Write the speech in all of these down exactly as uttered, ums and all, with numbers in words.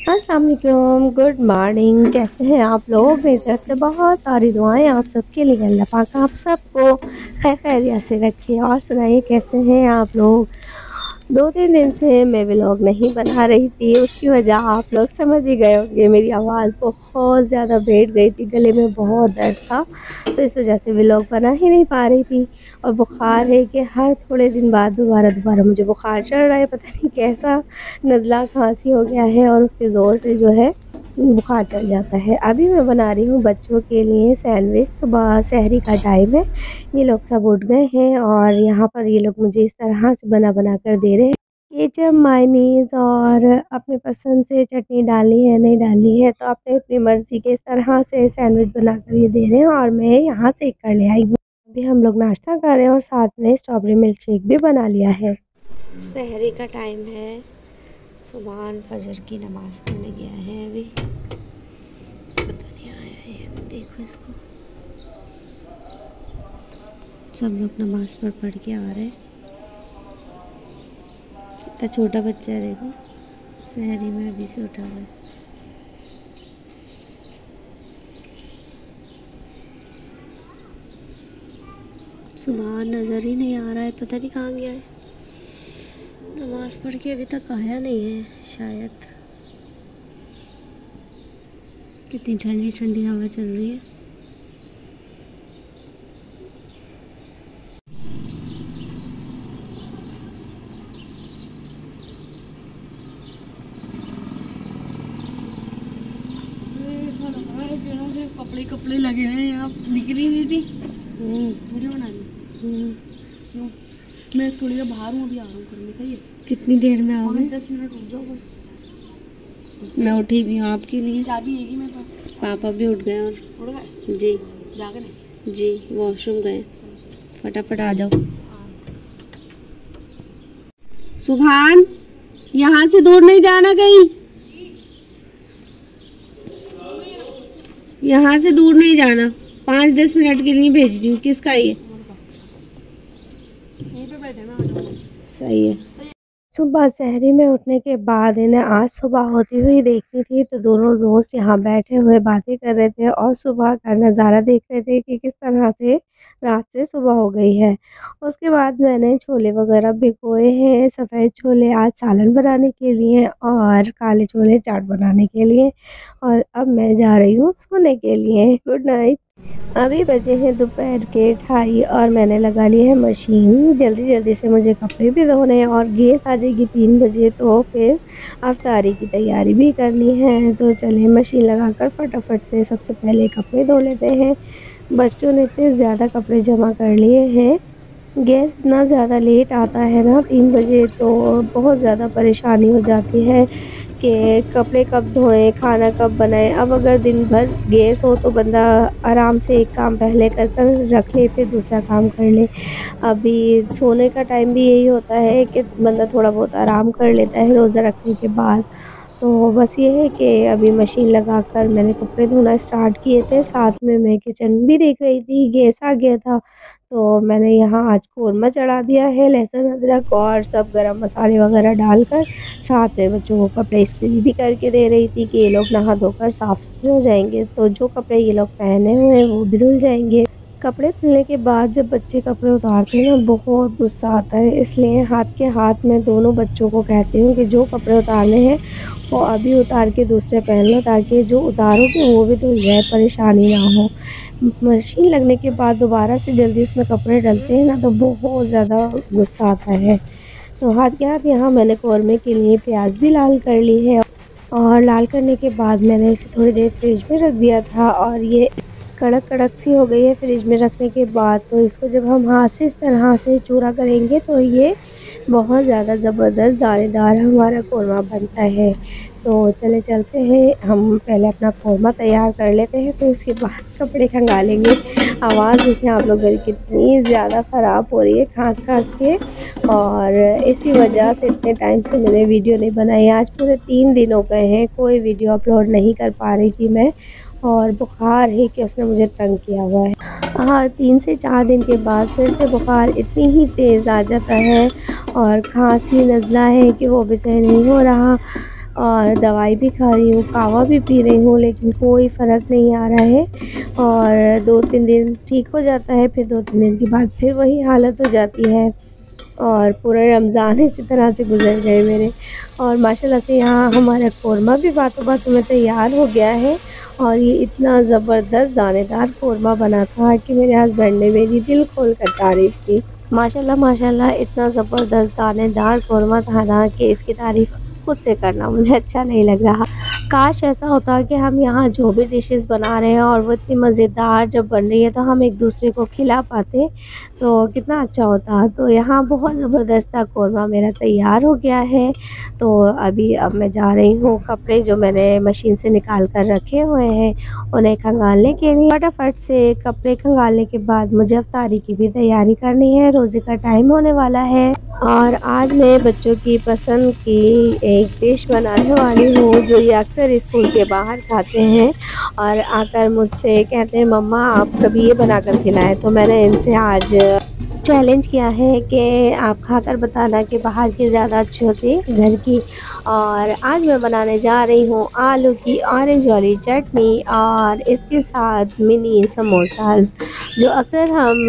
अस्सलाम वालेकुम, good morning. कैसे हैं आप लोग? मेरी तरफ से बहुत सारी दुआएं आप सबके लिए। अल्लाह पाक आप सबको खैर खैरियत से रखे। और सुनाइए कैसे हैं आप लोग? दो तीन दिन से मैं व्लॉग नहीं बना रही थी, उसकी वजह आप लोग समझ ही गए होंगे। मेरी आवाज़ बहुत ज़्यादा बैठ गई थी, गले में बहुत दर्द था, तो इस वजह से व्लॉग बना ही नहीं पा रही थी। और बुखार है कि हर थोड़े दिन बाद दोबारा दोबारा मुझे बुखार चढ़ रहा है, पता नहीं कैसा नज़ला खांसी हो गया है और उसके ज़ोर से जो है बुखार चढ़ जाता है। अभी मैं बना रही हूँ बच्चों के लिए सैंडविच। सुबह सहरी का टाइम है, ये लोग सब उठ गए हैं और यहाँ पर ये लोग मुझे इस तरह से बना बना कर दे रहे हैं। केचप, मायोनीज़ और अपने पसंद से चटनी डालनी है नहीं डालनी है तो अपने अपनी मर्ज़ी के इस तरह से सैंडविच बना कर ये दे रहे हैं और मैं यहाँ से कर ले आई हूँ। अभी हम लोग नाश्ता कर रहे हैं और साथ में स्ट्रॉबेरी मिल्क शेक भी बना लिया है। सहरी का टाइम है, सुबह फजर की नमाज़ पढ़ने गया है, अभी पता नहीं आया है। देखो इसको, सब लोग नमाज़ पढ़ पढ़ के आ रहे हैं। इतना छोटा बच्चा है, देखो सहरी में अभी से उठा हुआ है। सुबह नज़र ही नहीं आ रहा है, पता नहीं कहाँ गया है। नमाज़ पढ़ के अभी तक आया नहीं है शायद। कितनी ठंडी ठंडी हवा चल रही है। कपड़े कपड़े लगे हैं, यहाँ दिख रही नहीं थी। वीडियो बनानी। क्यों? मैं थोड़ी देर बाहर हूँ, अभी आ रहा हूँ करने का। ये कितनी देर में आओगे? दस मिनट रुक जाओ बस। मैं उठी भी हूँ आपके लिए। चाबी है मेरे पास। पापा भी उठ गए और उठ गए जी जाके नहीं जी वॉशरूम गए। फटाफट आ जाओ। सुभान, यहाँ से दूर नहीं जाना कहीं, यहाँ से दूर नहीं जाना। पाँच दस मिनट के लिए भेज रही हूँ। किसका ये? यहीं पे बैठे ना। सही है। सुबह सहरी में उठने के बाद इन्हें आज सुबह होती हुई देखी थी, तो दोनों दोस्त यहाँ बैठे हुए बातें कर रहे थे और सुबह का नज़ारा देख रहे थे कि किस तरह से रात से सुबह हो गई है। उसके बाद मैंने छोले वगैरह भिगोए हैं, सफ़ेद छोले आज सालन बनाने के लिए और काले छोले चाट बनाने के लिए। और अब मैं जा रही हूँ सोने के लिए। Good night. अभी बजे हैं दोपहर के ढाई और मैंने लगा ली है मशीन। जल्दी जल्दी से मुझे कपड़े भी धोने हैं और गैस आ जाएगी तीन बजे, तो फिर अफ्तारी की तैयारी भी करनी है। तो चलिए मशीन लगाकर फटाफट से सबसे पहले कपड़े धो लेते हैं। बच्चों ने इतने ज़्यादा कपड़े जमा कर लिए हैं। गैस इतना ज़्यादा लेट आता है ना तीन बजे, तो बहुत ज़्यादा परेशानी हो जाती है कि कपड़े कब धोएं, खाना कब बनाएं। अब अगर दिन भर गैस हो तो बंदा आराम से एक काम पहले कर कर रख ले, फिर दूसरा काम कर ले। अभी सोने का टाइम भी यही होता है कि बंदा थोड़ा बहुत आराम कर लेता है रोज़ा रखने के बाद। तो बस ये है कि अभी मशीन लगाकर मैंने कपड़े धोना स्टार्ट किए थे। साथ में मैं किचन भी देख रही थी, गैस आ गया था तो मैंने यहाँ आज कौरमा चढ़ा दिया है, लहसुन अदरक और सब गरम मसाले वगैरह डालकर। साथ में बच्चों को कपड़े इस्त्री भी करके दे रही थी कि ये लोग नहा धोकर साफ़ सुथरे हो जाएंगे, तो जो कपड़े ये लोग पहने हुए हैं वो भी धुल जाएंगे। कपड़े धुलने के बाद जब बच्चे कपड़े उतारते हैं ना, बहुत गुस्सा आता है। इसलिए हाथ के हाथ में दोनों बच्चों को कहती हूँ कि जो कपड़े उतारने हैं वो अभी उतार के दूसरे पहन लो, ताकि जो उतारोगे वो भी धुल जाए, परेशानी ना हो। मशीन लगने के बाद दोबारा से जल्दी उसमें कपड़े डलते हैं ना, तो बहुत ज़्यादा गुस्सा आता है। तो हाथ के हाथ यहाँ मैंने कौरमे के लिए प्याज भी लाल कर ली है और लाल करने के बाद मैंने इसे थोड़ी देर फ्रिज में रख दिया था और ये कड़क कड़क सी हो गई है फ्रिज में रखने के बाद। तो इसको जब हम हाथ से इस तरह से चूरा करेंगे तो ये बहुत ज़्यादा ज़बरदस्त दानेदार हमारा कौरमा बनता है। तो चले चलते हैं, हम पहले अपना कौरमा तैयार कर लेते हैं, फिर उसके बाद कपड़े खंगालेंगे। आवाज़ देखिए आप लोग मेरी कितनी ज़्यादा ख़राब हो रही है खांस खांस के, और इसी वजह से इतने टाइम से मैंने वीडियो नहीं बनाई। आज पूरे तीन दिन हो गए हैं कोई वीडियो अपलोड नहीं कर पा रही थी मैं, और बुखार है कि उसने मुझे तंग किया हुआ है। हाँ, तीन से चार दिन के बाद फिर से बुखार इतनी ही तेज़ आ जाता है और खांसी नज़ला है कि वो भी सही नहीं हो रहा। और दवाई भी खा रही हूँ, कावा भी पी रही हूँ, लेकिन कोई फ़र्क नहीं आ रहा है। और दो तीन दिन ठीक हो जाता है, फिर दो तीन दिन के बाद फिर वही हालत हो जाती है। और पूरा रमज़ान इसी तरह से गुज़र गए मेरे। और माशाल्लाह से यहाँ हमारा कोरमा भी बातों बातों में तैयार हो गया है। और ये इतना ज़बरदस्त दानेदार कोरमा बना था कि मेरे हस्बैंड ने मेरी दिल खोल कर तारीफ़ की। माशाल्लाह माशाल्लाह इतना ज़बरदस्त दानेदार कोरमा था ना कि इसकी तारीफ़ खुद से करना मुझे अच्छा नहीं लग रहा। काश ऐसा होता कि हम यहाँ जो भी डिशेस बना रहे हैं और वो इतनी मज़ेदार जब बन रही है तो हम एक दूसरे को खिला पाते, तो कितना अच्छा होता। तो यहाँ बहुत ज़बरदस्त सा कोरमा मेरा तैयार हो गया है। तो अभी अब मैं जा रही हूँ कपड़े जो मैंने मशीन से निकाल कर रखे हुए हैं उन्हें खंगालने के लिए। फटाफट से कपड़े खंगालने के बाद मुझे इफ्तारी की भी तैयारी करनी है, रोज़े का टाइम होने वाला है। और आज मैं बच्चों की पसंद की एक डिश बनाने वाली हूँ जो ये अक्सर स्कूल के बाहर खाते हैं और आकर मुझसे कहते हैं मम्मा आप कभी ये बनाकर खिलाएं। तो मैंने इनसे आज चैलेंज किया है कि आप खाकर बताना कि बाहर की ज़्यादा अच्छी होती है घर की। और आज मैं बनाने जा रही हूँ आलू की ऑरेंज वाली चटनी और इसके साथ मिनी समोसास जो अक्सर हम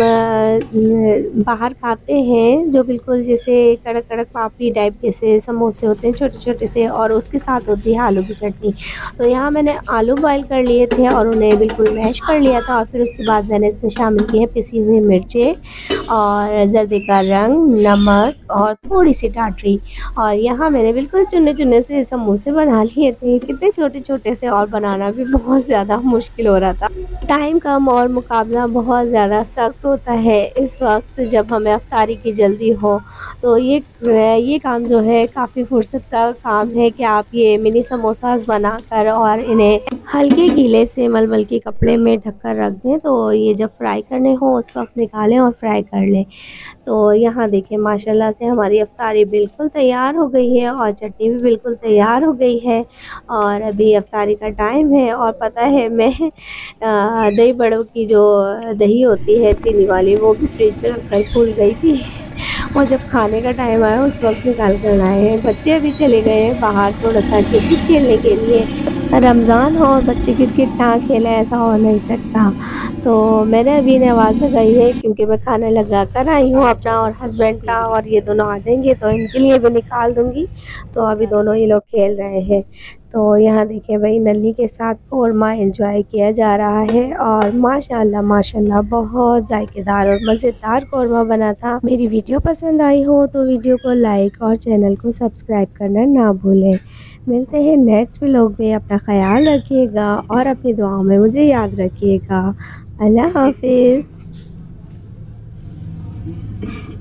बाहर खाते हैं, जो बिल्कुल जैसे कड़क कड़क पापड़ी टाइप के से समोसे होते हैं छोटे छोटे से, और उसके साथ होती है आलू की चटनी। तो यहाँ मैंने आलू बॉईल कर लिए थे और उन्हें बिल्कुल मैश कर लिया था और फिर उसके बाद मैंने इसमें शामिल किए पिसी हुई मिर्चें और जर्दे का रंग, नमक और थोड़ी सी टाटरी। और यहाँ मैंने बिल्कुल चुने चुने से समोसे बना लिए थे, कितने छोटे छोटे से, और बनाना भी बहुत ज़्यादा मुश्किल हो रहा था। टाइम कम और मुकाबला बहुत ज़्यादा सख्त होता है इस वक्त जब हमें इफ्तारी की जल्दी हो। तो ये ये काम जो है काफ़ी फुर्सत का काम है कि आप ये मिनी समोसास बनाकर और इन्हें हल्के गीले से मलमल के कपड़े में ढककर रख दें, तो ये जब फ्राई करने हो उस वक्त निकालें और फ्राई कर लें। तो यहाँ देखिए माशाल्लाह से हमारी इफ्तारी बिल्कुल तैयार हो गई है और चटनी भी बिल्कुल तैयार हो गई है। और अभी इफ्तारी का टाइम है और पता है मैं दही बड़ों की जो दही होती है चीनी वाली वो भी फ्रिज में रख कर भूल गई थी और जब खाने का टाइम आया उस वक्त निकाल कर लाए हैं। बच्चे अभी चले गए हैं बाहर थोड़ा सा क्रिकेट खेलने के लिए। रमज़ान हो और बच्चे क्रिकेट ना खेलें ऐसा हो नहीं सकता। तो मैंने अभी इन्हें आवाज़ लगाई है क्योंकि मैं खाना लगा कर आई हूँ अपना और हस्बैंड का, और ये दोनों आ जाएंगे तो इनके लिए भी निकाल दूँगी। तो अभी दोनों ये लोग खेल रहे हैं। तो यहाँ देखिए भाई नल्ली के साथ कोरमा एंजॉय किया जा रहा है और माशाल्लाह माशाल्लाह बहुत जायकेदार और मज़ेदार कोरमा बना था। मेरी वीडियो पसंद आई हो तो वीडियो को लाइक और चैनल को सब्सक्राइब करना ना भूलें। मिलते हैं नेक्स्ट व्लॉग में। अपना ख्याल रखिएगा और अपनी दुआओं में मुझे याद रखिएगा। अल्लाह हाफिज़।